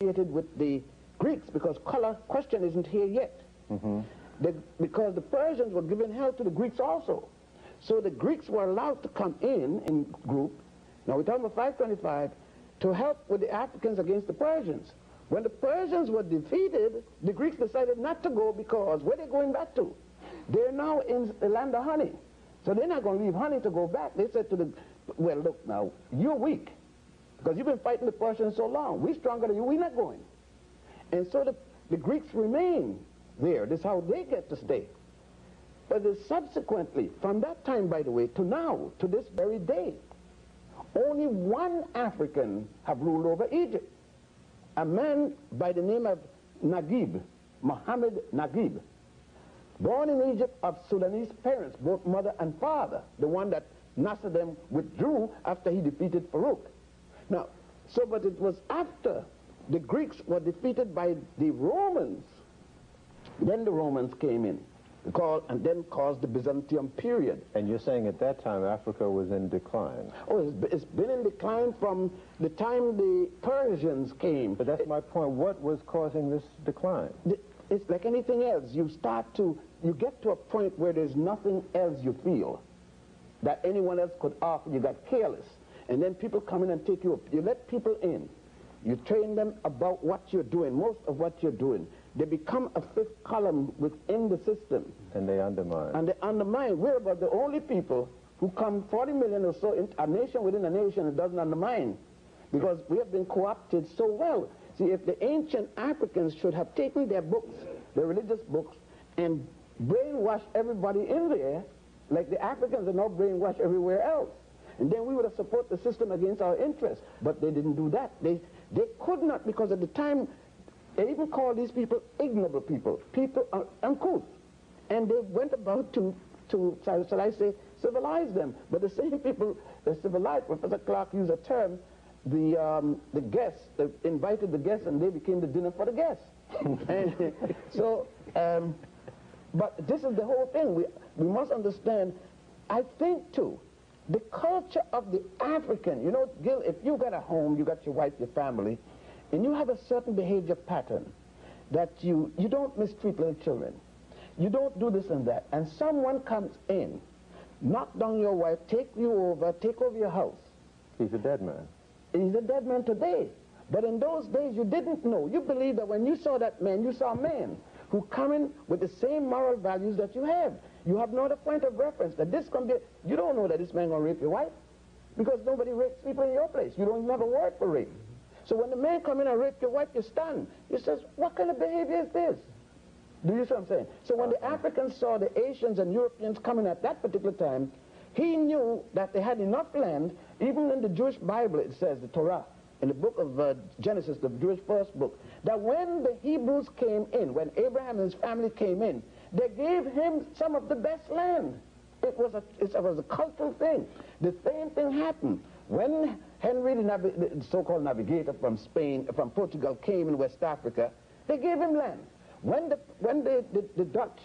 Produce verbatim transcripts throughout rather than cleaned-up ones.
associated with the Greeks, because color question isn't here yet. Mm-hmm. the, because the Persians were giving help to the Greeks also. So the Greeks were allowed to come in, in group, now we're talking about five twenty-five, to help with the Africans against the Persians. When the Persians were defeated, the Greeks decided not to go, because where they're going back to? They're now in the land of honey. So they're not going to leave honey to go back. They said to the, well, look now, you're weak, because you've been fighting the Persians so long. We're stronger than you, we're not going. And so the, the Greeks remain there. This is how they get to stay. But subsequently, from that time, by the way, to now, to this very day, only one African have ruled over Egypt. A man by the name of Naguib, Mohammed Naguib, born in Egypt of Sudanese parents, both mother and father, the one that Nasser them withdrew after he defeated Farouk. Now, so, but it was after the Greeks were defeated by the Romans, then the Romans came in, called, and then caused the Byzantium period. And you're saying at that time Africa was in decline? Oh, it's, it's been in decline from the time the Persians came. But that's it, my point. What was causing this decline? The, it's like anything else. You start to, you get to a point where there's nothing else you feel that anyone else could offer. You got careless. And then people come in and take you up. You let people in. You train them about what you're doing, most of what you're doing. They become a fifth column within the system. And they undermine. And they undermine. We're about the only people who come forty million or so in a nation within a nation that doesn't undermine. Because we have been co-opted so well. See, if the ancient Africans should have taken their books, their religious books, and brainwashed everybody in there, like the Africans are now brainwashed everywhere else. And then we would have supported the system against our interests. But they didn't do that. They, they could not, because at the time, they even called these people ignoble people, people uh, uncouth. And they went about to, to shall I say, civilize them. But the same people that civilized, Professor Clark used a term, the, um, the guests, they invited the guests and they became the dinner for the guests. And so, um, but this is the whole thing. We, we must understand, I think too, the culture of the African, you know, Gil, if you got a home, you got your wife, your family, and you have a certain behavior pattern that you, you don't mistreat little children, you don't do this and that, and someone comes in, knock down your wife, take you over, take over your house. He's a dead man. He's a dead man today. But in those days, you didn't know. You believed that when you saw that man, you saw a man who come in with the same moral values that you have. You have no other point of reference that this can be, you don't know that this man gonna rape your wife, because nobody rapes people in your place. You don't even have a word for rape. So when the man come in and rape your wife, you stand. You says, what kind of behavior is this? Do you see what I'm saying? So when the Africans saw the Asians and Europeans coming at that particular time, he knew that they had enough land. Even in the Jewish Bible, it says, the Torah, in the book of uh, Genesis, the Jewish first book, that when the Hebrews came in, when Abraham and his family came in, they gave him some of the best land. It was a, it was a cultural thing. The same thing happened when Henry, the, the so-called navigator from Spain, from Portugal, came in West Africa. They gave him land. When the when the, the, the Dutch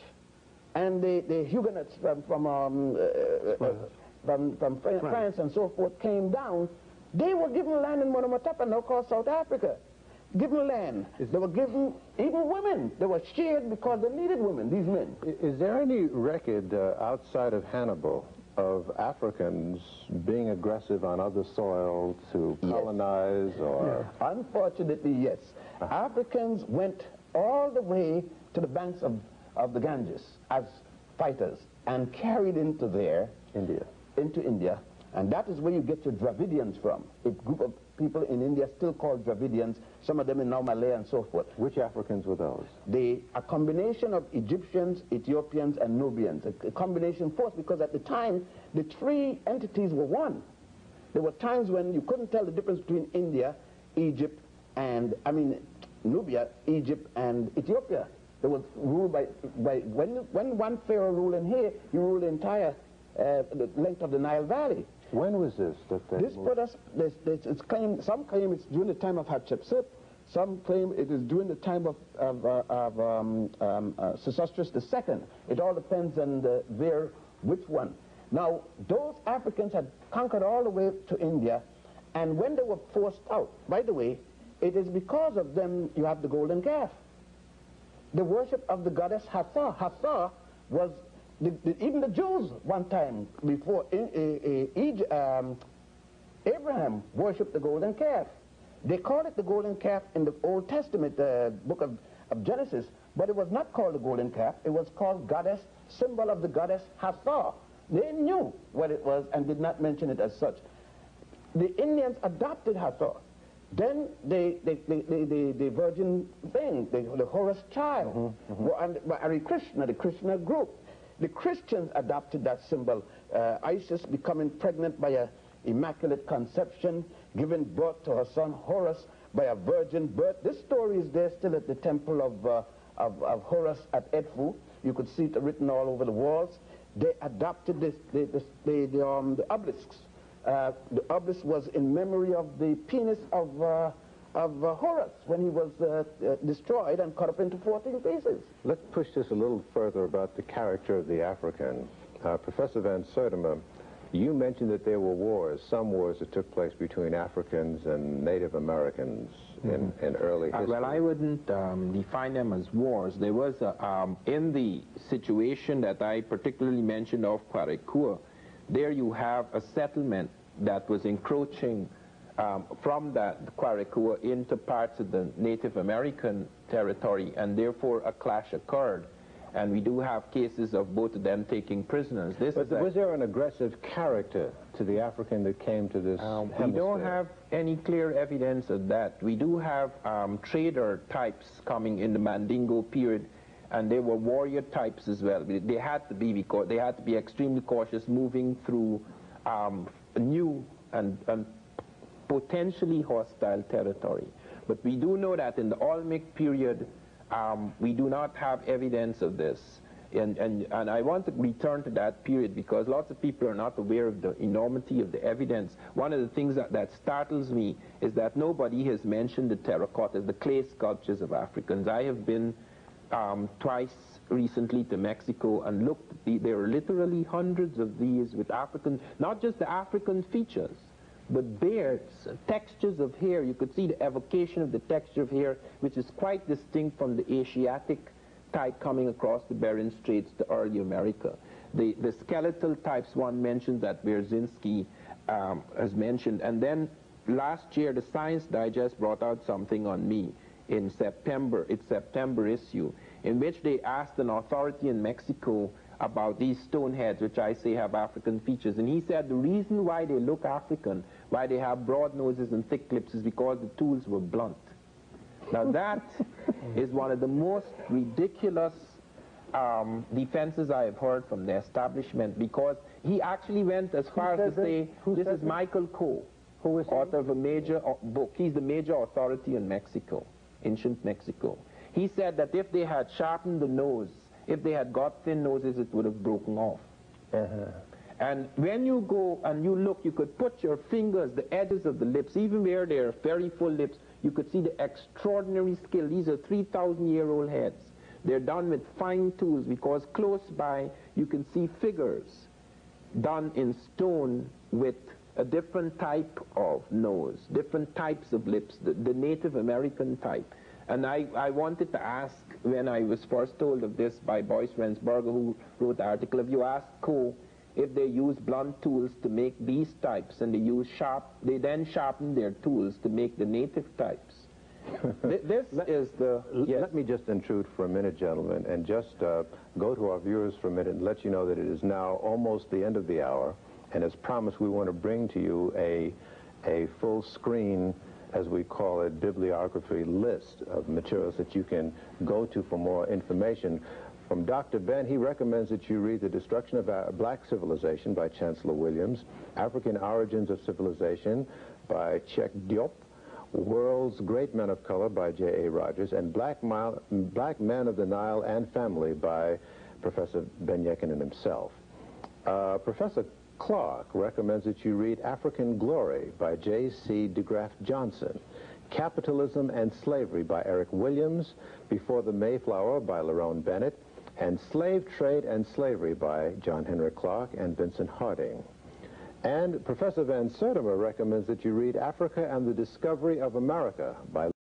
and the, the Huguenots from from, um, uh, uh, from from France. France and so forth came down, they were given land in Monomotapa, now called South Africa. Given land. They were given, even women, they were shared because they needed women, these men. Is there any record uh, outside of Hannibal of Africans being aggressive on other soil to colonize? Yes. Or? No. Unfortunately, yes. Uh-huh. Africans went all the way to the banks of, of the Ganges as fighters and carried into there, India. into India, and that is where you get your Dravidians from. A group of people in India still called Dravidians, some of them in now Malay and so forth. Which Africans were those? They, a combination of Egyptians, Ethiopians, and Nubians. A, a combination force, because at the time, the three entities were one. There were times when you couldn't tell the difference between India, Egypt, and, I mean, Nubia, Egypt, and Ethiopia. They were ruled by, by when, when one pharaoh ruled in here, he ruled the entire uh, the length of the Nile Valley. When was this? That they this put us, this, this, it's claimed, some claim it's during the time of Hatshepsut, some claim it is during the time of, of, uh, of um, um, uh, Sesostris the Second. It all depends on the, their, which one. Now, those Africans had conquered all the way to India, and when they were forced out, by the way, it is because of them you have the golden calf. The worship of the goddess Hathor. Hathor was, the, the, even the Jews one time before in, in, in, um, Abraham worshipped the golden calf. They called it the golden calf in the Old Testament, the uh, book of, of Genesis, but it was not called the golden calf. It was called goddess, symbol of the goddess Hathor. They knew what it was and did not mention it as such. The Indians adopted Hathor. Then the, the, the, the, the, the virgin thing, the, the Horus child, mm-hmm, mm-hmm. and Hare Krishna, the Krishna group. The Christians adopted that symbol. Uh, Isis becoming pregnant by a immaculate conception, giving birth to her son Horus by a virgin birth. This story is there still at the temple of, uh, of, of Horus at Edfu. You could see it written all over the walls. They adopted this, the, the, the, the, um, the obelisks. Uh, the obelisk was in memory of the penis of, uh, of uh, Horus when he was uh, uh, destroyed and cut up into fourteen pieces. Let's push this a little further about the character of the African. Uh, Professor Van Sertima, you mentioned that there were wars, some wars that took place between Africans and Native Americans mm-hmm. in, in early history. Uh, well, I wouldn't um, define them as wars. There was, a, um, in the situation that I particularly mentioned of Kwarekua, there you have a settlement that was encroaching um, from that Kwarekua into parts of the Native American territory, and therefore a clash occurred. And we do have cases of both of them taking prisoners. This but was there an aggressive character to the African that came to this um, We don't have any clear evidence of that. We do have um, trader types coming in the Mandingo period, and they were warrior types as well. They had to be because they had to be extremely cautious moving through um, new and, and potentially hostile territory. But we do know that in the Olmec period, um, we do not have evidence of this. And, and, and I want to return to that period because lots of people are not aware of the enormity of the evidence. One of the things that, that startles me is that nobody has mentioned the terracottas, the clay sculptures of Africans. I have been Um, twice recently to Mexico and looked, the, there are literally hundreds of these with African, not just the African features, but beards, textures of hair. You could see the evocation of the texture of hair, which is quite distinct from the Asiatic type coming across the Bering Straits to early America. The, the skeletal types one mentioned that Wierzyński um, has mentioned. And then last year, the Science Digest brought out something on me in September, its September issue, in which they asked an authority in Mexico about these stone heads, which I say have African features. And he said the reason why they look African, why they have broad noses and thick lips, is because the tools were blunt. Now that is one of the most ridiculous um, defenses I have heard from the establishment, because he actually went as far as to say, this is Michael Coe, who is author of a major book. He's the major authority in Mexico, ancient Mexico. He said that if they had sharpened the nose, if they had got thin noses, it would have broken off. Uh-huh. And when you go and you look, you could put your fingers, the edges of the lips, even where they are very full lips, you could see the extraordinary skill. These are three thousand year old heads. They're done with fine tools, because close by you can see figures done in stone with a different type of nose, different types of lips, the, the Native American type. And I, I wanted to ask, when I was first told of this by Boyce Rensberger, who wrote the article, if you ask Coe if they use blunt tools to make these types, and they use sharp, they then sharpen their tools to make the native types. This let, is the... Yes. Let me just intrude for a minute, gentlemen, and just uh, go to our viewers for a minute and let you know that it is now almost the end of the hour. And as promised, we want to bring to you a, a full screen, as we call it, bibliography list of materials that you can go to for more information. From Doctor Ben, he recommends that you read The Destruction of a Black Civilization by Chancellor Williams, African Origins of Civilization by Cheikh Diop, World's Great Men of Color by J A Rogers, and Black, Mile, Black Men of the Nile and Family by Professor Ben Yekin himself. Uh, Professor Clark recommends that you read African Glory by J C DeGraff Johnson, Capitalism and Slavery by Eric Williams, Before the Mayflower by Lerone Bennett, and Slave Trade and Slavery by John Henrik Clarke and Vincent Harding. And Professor Van Sertima recommends that you read Africa and the Discovery of America by